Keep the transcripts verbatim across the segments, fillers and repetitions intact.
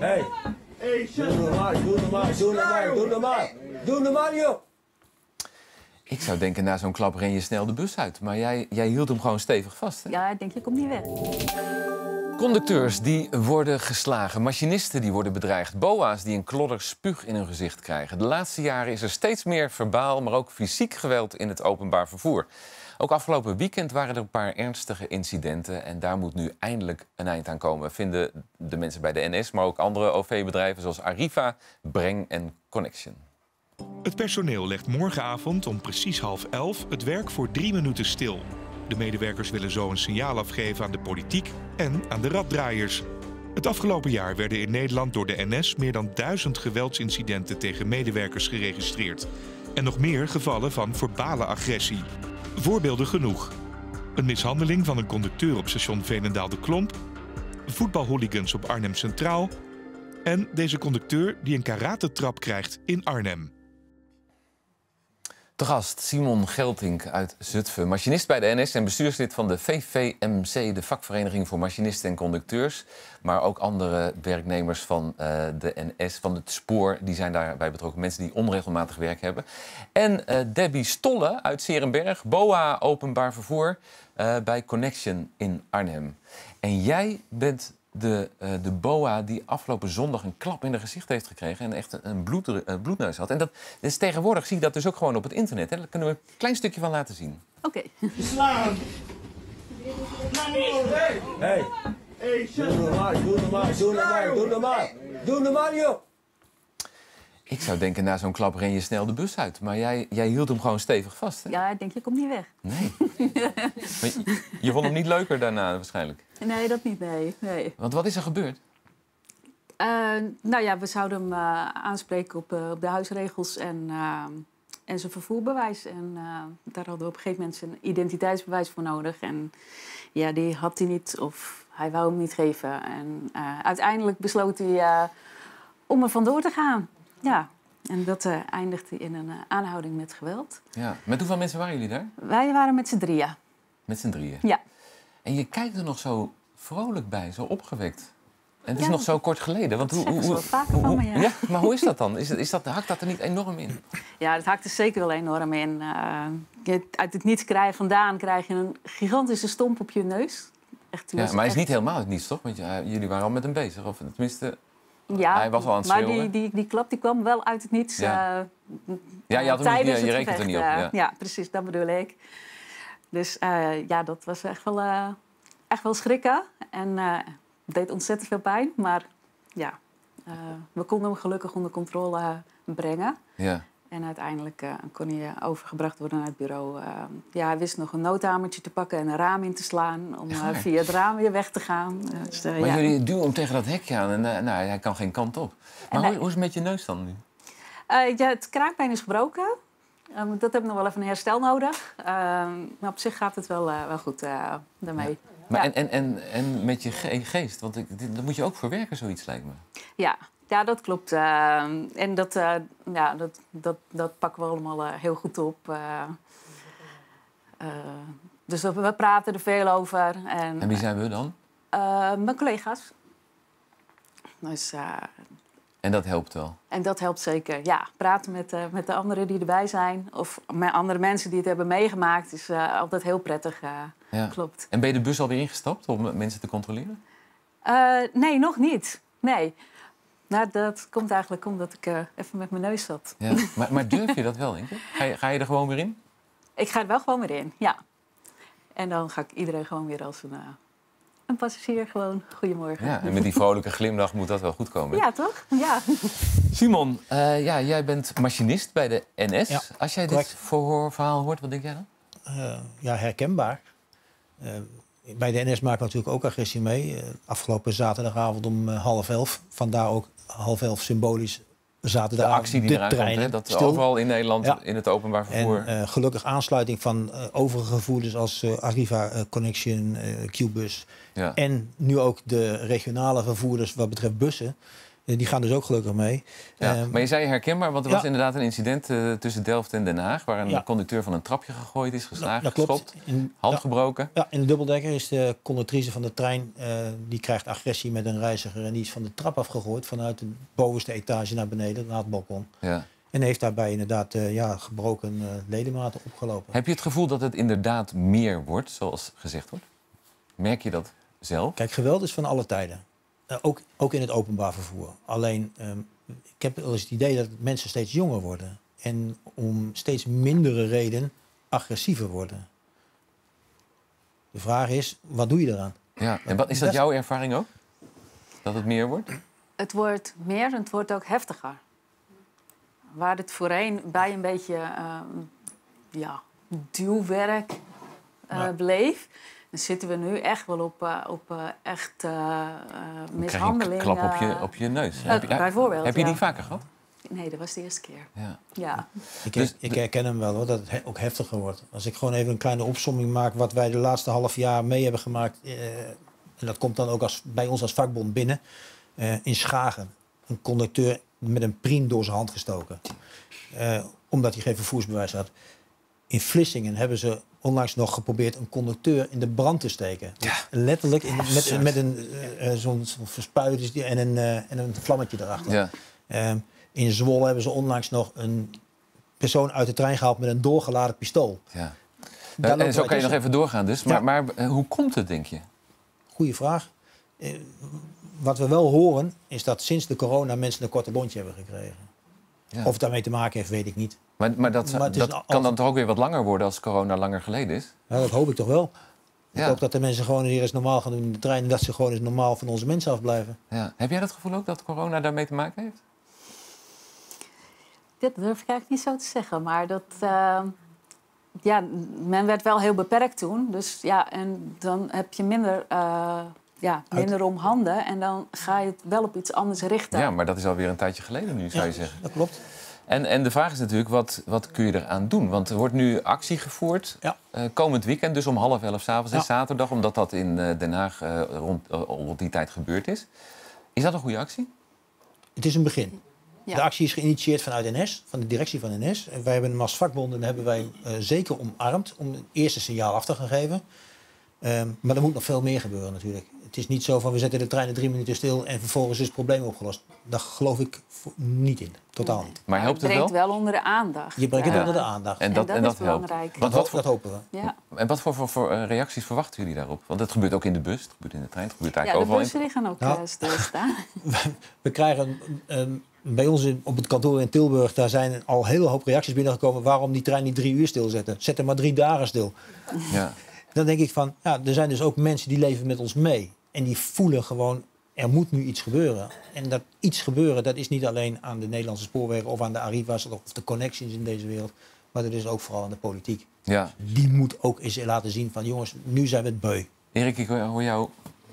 Hey, doe normaal, doe normaal, doe normaal, doe normaal. Doe normaal, joh. Ik zou denken, na zo'n klap ren je snel de bus uit. Maar jij, jij hield hem gewoon stevig vast, hè? Ja, ik denk, je komt niet weg. Conducteurs die worden geslagen, machinisten die worden bedreigd... boa's die een klodder spuug in hun gezicht krijgen. De laatste jaren is er steeds meer verbaal, maar ook fysiek geweld in het openbaar vervoer. Ook afgelopen weekend waren er een paar ernstige incidenten... en daar moet nu eindelijk een eind aan komen, vinden de mensen bij de N S... maar ook andere O V-bedrijven zoals Arriva, Breng en Connection. Het personeel legt morgenavond om precies half elf het werk voor drie minuten stil. De medewerkers willen zo een signaal afgeven aan de politiek en aan de raddraaiers. Het afgelopen jaar werden in Nederland door de N S meer dan duizend geweldsincidenten tegen medewerkers geregistreerd. En nog meer gevallen van verbale agressie. Voorbeelden genoeg. Een mishandeling van een conducteur op station Veenendaal de Klomp, voetbalhooligans op Arnhem Centraal en deze conducteur die een karatetrap krijgt in Arnhem. Te gast Simon Geltink uit Zutphen, machinist bij de N S en bestuurslid van de V V M C, de vakvereniging voor machinisten en conducteurs. Maar ook andere werknemers van uh, de N S, van het spoor, die zijn daarbij betrokken. Mensen die onregelmatig werk hebben. En uh, Debbie Stolle uit 's Heerenberg, BOA Openbaar Vervoer uh, bij Connection in Arnhem. En jij bent de, uh, de BOA die afgelopen zondag een klap in het gezicht heeft gekregen... en echt een bloed, uh, bloedneus had. En dat is tegenwoordig zie je dat dus ook gewoon op het internet. Hè? Daar kunnen we een klein stukje van laten zien. Oké. Okay. Slaan! Hey, doe normaal, doe normaal, doe normaal, doe normaal. Doe normaal, joh. Ik zou denken, na zo'n klap ren je snel de bus uit. Maar jij, jij hield hem gewoon stevig vast, hè? Ja, ik denk, je komt niet weg. Nee. Maar je, je vond hem niet leuker daarna waarschijnlijk? Nee, dat niet, nee. nee. Want wat is er gebeurd? Uh, nou ja, we zouden hem uh, aanspreken op, uh, op de huisregels en, uh, en zijn vervoerbewijs. En uh, daar hadden we op een gegeven moment zijn identiteitsbewijs voor nodig. En ja, die had hij niet of hij wou hem niet geven. En uh, uiteindelijk besloot hij uh, om er vandoor te gaan. Ja, en dat uh, eindigde in een uh, aanhouding met geweld. Ja. Met hoeveel mensen waren jullie daar? Wij waren met z'n drieën. Met z'n drieën? Ja. En je kijkt er nog zo vrolijk bij, zo opgewekt. En het is ja, nog zo kort geleden. Want dat hoe, hoe, ze wel vaker van me, ja. ja. Maar hoe is dat dan? Is, is dat, hakt dat er niet enorm in? Ja, dat hakt er zeker wel enorm in. Uh, je, uit het niets krijg, vandaan krijg je een gigantische stomp op je neus. Echt, ja, maar hij is echt... niet helemaal het niets, toch? Want uh, jullie waren al met hem bezig. Of tenminste... Ja, hij was al aan het maar schreeuwen. die, die, die klap die kwam wel uit het niets. Ja, uh, ja je, had hem tijdens niet, je het rekent er niet op. Uh, Ja. ja, precies, dat bedoel ik. Dus uh, ja, dat was echt wel, uh, echt wel schrikken. En uh, het deed ontzettend veel pijn. Maar ja, uh, we konden hem gelukkig onder controle uh, brengen. Ja. En uiteindelijk uh, kon hij overgebracht worden naar het bureau. Uh, ja, hij wist nog een noodhamertje te pakken en een raam in te slaan... om uh, via het raam weer weg te gaan. Uh, dus, uh, maar ja. jullie duwen hem tegen dat hekje aan en uh, nou, hij kan geen kant op. Maar hoe, hoe is het met je neus dan nu? Uh, ja, het kraakbeen is gebroken. Uh, dat heb ik nog wel even een herstel nodig. Uh, maar op zich gaat het wel, uh, wel goed uh, daarmee. Ja. Maar ja. en, en, en, en met je ge geest? Want ik, dit, dat moet je ook verwerken, zoiets lijkt me. Ja. Ja, dat klopt. Uh, en dat, uh, ja, dat, dat, dat pakken we allemaal uh, heel goed op. Uh, uh, dus we, we praten er veel over. En, en wie zijn we dan? Uh, mijn collega's. Dus, uh, en dat helpt wel? En dat helpt zeker, ja. Praten met, uh, met de anderen die erbij zijn. Of met andere mensen die het hebben meegemaakt. Is uh, altijd heel prettig. Uh, ja. Klopt. En ben je de bus alweer ingestapt om mensen te controleren? Uh, nee, nog niet. Nee. Nou, dat komt eigenlijk omdat ik uh, even met mijn neus zat. Ja, maar, maar durf je dat wel, denk je? Ga, je? ga je er gewoon weer in? Ik ga er wel gewoon weer in, ja. En dan ga ik iedereen gewoon weer als een, uh, een passagier gewoon goedemorgen. Ja, en met die vrolijke glimlach moet dat wel goed komen. Ja, toch? Ja. Simon, uh, ja, jij bent machinist bij de N S. Ja, als jij correct. dit verhaal hoort, wat denk jij dan? Uh, ja, herkenbaar. Uh, bij de N S maken we natuurlijk ook agressie mee. Uh, afgelopen zaterdagavond om uh, half elf. Vandaar ook half elf symbolisch zaterdagavond. De actie die de eraan treinen komt, hè? Dat stil. overal in Nederland ja. in het openbaar vervoer. En uh, gelukkig aansluiting van uh, overige voerders als uh, Arriva, uh, Connection, uh, Q-bus. Ja. En nu ook de regionale vervoerders wat betreft bussen. Uh, die gaan dus ook gelukkig mee. Ja, Uh, maar je zei herkenbaar, want er ja. was inderdaad een incident uh, tussen Delft en Den Haag... waar een ja. conducteur van een trapje gegooid is, geslagen, dat klopt. geschopt, in, hand ja, gebroken. Ja, in de dubbeldekker is de conductrice van de trein... Uh, die krijgt agressie met een reiziger en die is van de trap afgegooid... vanuit de bovenste etage naar beneden, naar het balkon. Ja. En heeft daarbij inderdaad uh, ja, gebroken uh, ledematen opgelopen. Heb je het gevoel dat het inderdaad meer wordt, zoals gezegd wordt? Merk je dat zelf? Kijk, geweld is van alle tijden. Uh, ook, ook in het openbaar vervoer. Alleen, um, ik heb wel eens het idee dat mensen steeds jonger worden. En om steeds mindere reden agressiever worden. De vraag is, wat doe je eraan? Ja, en wat, is dat jouw ervaring ook? Dat het meer wordt? Het wordt meer en het wordt ook heftiger. Waar het voorheen bij een beetje uh, ja, duwwerk uh, ja. bleef... dan zitten we nu echt wel op, uh, op uh, echt uh, mishandeling. Krijg je een klap op je, op je neus. Uh, heb je, bijvoorbeeld, Heb je die ja. vaker gehad? Nee, dat was de eerste keer. Ja. Ja. Ik, dus, ik herken hem wel, hoor, dat het he- ook heftiger wordt. Als ik gewoon even een kleine opsomming maak... wat wij de laatste half jaar mee hebben gemaakt... Uh, en dat komt dan ook als, bij ons als vakbond binnen... Uh, in Schagen. Een conducteur met een priem door zijn hand gestoken. Uh, omdat hij geen vervoersbewijs had. In Vlissingen hebben ze onlangs nog geprobeerd... een conducteur in de brand te steken. Ja. Letterlijk in, met, met een uh, zo'n zo verspuiter en een, uh, en een vlammetje erachter. Ja. Uh, in Zwolle hebben ze onlangs nog een persoon uit de trein gehaald... met een doorgeladen pistool. Ja. Nou, en zo kan je nog even doorgaan dus. Maar, ja. maar uh, hoe komt het, denk je? Goeie vraag. Uh, wat we wel horen, is dat sinds de corona mensen een korte lontje hebben gekregen. Ja. Of het daarmee te maken heeft, weet ik niet. Maar, maar dat, maar dat kan altijd... dan toch ook weer wat langer worden als corona langer geleden is? Ja, dat hoop ik toch wel. Ja. Ik hoop dat de mensen gewoon weer eens normaal gaan doen in de trein... en dat ze gewoon eens normaal van onze mensen afblijven. Ja. Heb jij dat gevoel ook dat corona daarmee te maken heeft? Dat durf ik eigenlijk niet zo te zeggen. Maar dat... Uh... Ja, men werd wel heel beperkt toen. Dus ja, en dan heb je minder... Uh... Ja, minder om handen en dan ga je het wel op iets anders richten. Ja, maar dat is alweer een tijdje geleden nu, zou ja, je zeggen. Dat klopt. En, en de vraag is natuurlijk, wat, wat kun je eraan doen? Want er wordt nu actie gevoerd, ja. uh, komend weekend, dus om half elf 's avonds, ja. zaterdag... omdat dat in uh, Den Haag uh, rond, uh, rond die tijd gebeurd is. Is dat een goede actie? Het is een begin. Ja. De actie is geïnitieerd vanuit N S, van de directie van N S. En wij hebben hem als vakbonden hebben wij uh, zeker omarmd om een eerste signaal af te gaan geven. Um, maar er moet nog veel meer gebeuren natuurlijk. Het is niet zo van we zetten de trein in drie minuten stil en vervolgens is het probleem opgelost. Daar geloof ik niet in. Totaal nee. niet. Maar helpt het wel? Je brengt wel? wel onder de aandacht. Je brengt het ja. onder de aandacht. En dat, en dat, en dat is helpt. belangrijk. Want dat, wat voor, dat hopen we. Ja. En wat voor, voor, voor uh, reacties verwachten jullie daarop? Want het gebeurt ook in de bus, het gebeurt in de trein, het gebeurt Ja, eigenlijk de overal. bussen die gaan ook Nou, uh, stilstaan. We krijgen um, bij ons in, op het kantoor in Tilburg, daar zijn al een hele hoop reacties binnengekomen. Waarom die trein niet drie uur stilzetten? Zet hem maar drie dagen stil. Ja. Dan denk ik van, ja, er zijn dus ook mensen die leven met ons mee. En die voelen gewoon, er moet nu iets gebeuren. En dat iets gebeuren, dat is niet alleen aan de Nederlandse spoorwegen of aan de Arriva's of de connecties in deze wereld. Maar dat is ook vooral aan de politiek. Ja. Die moet ook eens laten zien van, jongens, nu zijn we het beu. Erik, ik hoor jou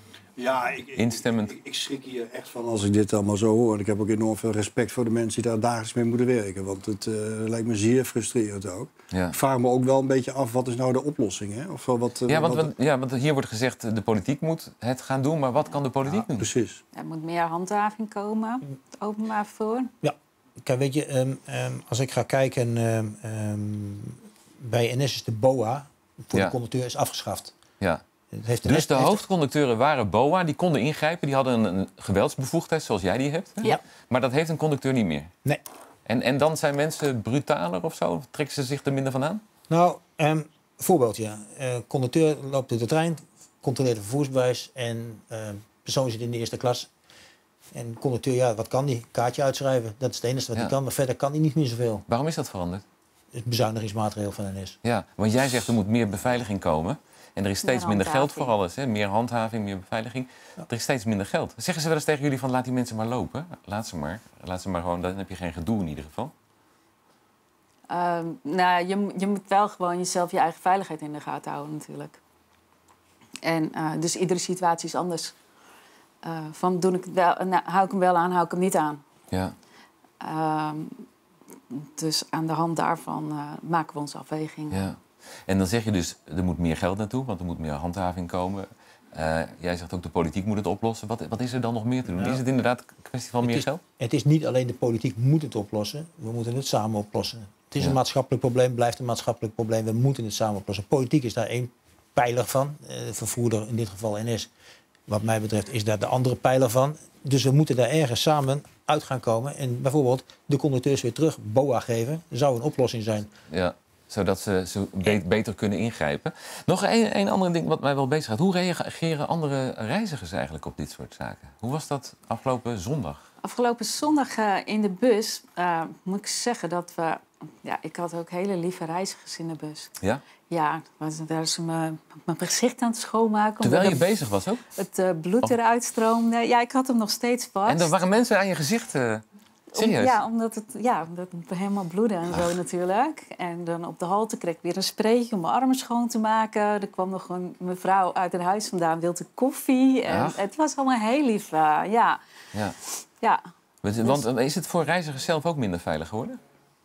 ja, ik, instemmend. Ik, ik, ik schrik hier echt van als ik dit allemaal zo hoor. Ik heb ook enorm veel respect voor de mensen die daar dagelijks mee moeten werken. Want het uh, lijkt me zeer frustrerend ook. Ja. Ik vraag me ook wel een beetje af, wat is nou de oplossing? Hè? Of wat, Ja, want, wat... ja, want hier wordt gezegd, de politiek moet het gaan doen. Maar wat kan de politiek ja, doen? Precies. Er moet meer handhaving komen, het openbaar vervoer. Ja, kijk, weet je, um, um, als ik ga kijken, um, um, bij N S is de B O A voor ja. de conducteur is afgeschaft. Ja. Heeft de dus rest, de heeft hoofdconducteuren waren B O A, die konden ingrijpen. Die hadden een, een geweldsbevoegdheid zoals jij die hebt. Hè? Ja. Maar dat heeft een conducteur niet meer. Nee. En, en dan zijn mensen brutaler of zo? Trekken ze zich er minder van aan? Nou, um, voorbeeldje. Uh, conducteur loopt door de trein, controleert het vervoersbewijs en uh, persoon zit in de eerste klas. En conducteur, ja, wat kan die? Kaartje uitschrijven. Dat is het enige wat hij Ja. kan, maar verder kan hij niet meer zoveel. Waarom is dat veranderd? Het is bezuinigingsmaatregel van N S. Ja, want jij zegt er moet meer beveiliging komen. En er is steeds Meer minder geld handhaving. voor alles. Hè? Meer handhaving, meer beveiliging. Ja. Er is steeds minder geld. Zeggen ze wel eens tegen jullie van laat die mensen maar lopen? Laat ze maar. Laat ze maar gewoon, dan heb je geen gedoe in ieder geval. Uh, nou, je, je moet wel gewoon jezelf je eigen veiligheid in de gaten houden natuurlijk. En uh, dus iedere situatie is anders. Uh, van doe ik het wel, nou, hou ik hem wel aan, hou ik hem niet aan. Ja. Uh, dus aan de hand daarvan uh, maken we onze afweging. Ja. En dan zeg je dus, er moet meer geld naartoe, want er moet meer handhaving komen. Uh, jij zegt ook de politiek moet het oplossen. Wat, wat is er dan nog meer te doen? Ja. Is het inderdaad een kwestie van het meer is, geld? Het is niet alleen de politiek moet het oplossen. We moeten het samen oplossen. Het is Ja. een maatschappelijk probleem, blijft een maatschappelijk probleem. We moeten het samen oplossen. Politiek is daar één pijler van. Uh, vervoerder, in dit geval N S, wat mij betreft, is daar de andere pijler van. Dus we moeten daar ergens samen uit gaan komen. En bijvoorbeeld de conducteurs weer terug B O A geven. Zou een oplossing zijn. Ja, zodat ze zo be- beter kunnen ingrijpen. Nog een, een ander ding wat mij wel bezighoudt. Hoe reageren andere reizigers eigenlijk op dit soort zaken? Hoe was dat afgelopen zondag? Afgelopen zondag uh, in de bus uh, moet ik zeggen dat we... Ja, ik had ook hele lieve reizigers in de bus. Ja? Ja, daar is mijn gezicht aan het schoonmaken. Terwijl je het, bezig was ook? Het uh, bloed of... eruit stroomde. Ja, ik had hem nog steeds vast. En er waren mensen aan je gezicht... Uh... Serieus? Om, ja, omdat het, ja, omdat het helemaal bloedde en zo natuurlijk. En dan op de halte kreeg ik weer een spreetje om mijn armen schoon te maken. Er kwam nog een mevrouw uit het huis vandaan, wilde koffie. En het was allemaal heel lief, uh, ja. ja. ja. Want dus... is het voor reizigers zelf ook minder veilig geworden?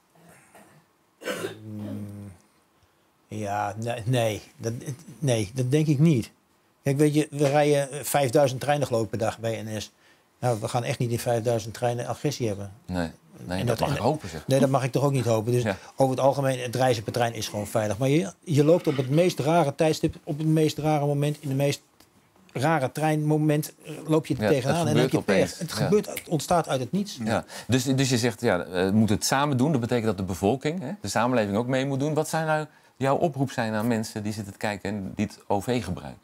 Mm, ja, nee, nee dat, nee, dat denk ik niet. Kijk, weet je, we rijden vijfduizend treinen geloof ik per dag bij N S. Nou, we gaan echt niet in vijfduizend treinen agressie hebben. Nee, nee dat, dat mag en, ik hopen, zeg. Nee, dat mag ik toch ook niet hopen. Dus ja. over het algemeen, het reizen per trein is gewoon veilig. Maar je, je loopt op het meest rare tijdstip, op het meest rare moment, in de meest rare treinmoment, loop je er ja, tegenaan en dan heb je pech. Het, ja. gebeurt, het ontstaat uit het niets. Ja. Dus, dus je zegt, ja, we moeten het samen doen. Dat betekent dat de bevolking, hè, de samenleving ook mee moet doen. Wat zijn nou jouw oproep zijn aan mensen die zitten te kijken en die het O V gebruiken?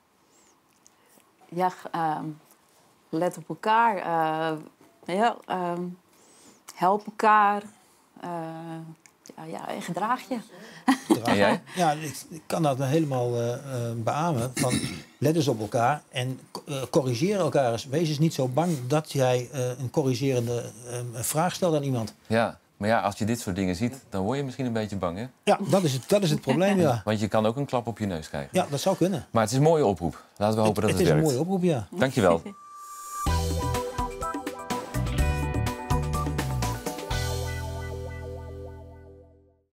Ja, um... let op elkaar, uh, ja, uh, help elkaar, uh, ja, ja, en gedraag je. En jij? Ja, ik, ik kan dat helemaal uh, uh, beamen. Van, let eens op elkaar en uh, corrigeer elkaar eens. Wees eens niet zo bang dat jij uh, een corrigerende uh, vraag stelt aan iemand. Ja, maar ja, als je dit soort dingen ziet, dan word je misschien een beetje bang, hè? Ja, dat is het, dat is het probleem, ja. Want je kan ook een klap op je neus krijgen. Ja, dat zou kunnen. Maar het is een mooie oproep. Laten we hopen het, dat het, het werkt. Het is een mooie oproep, ja. Dankjewel.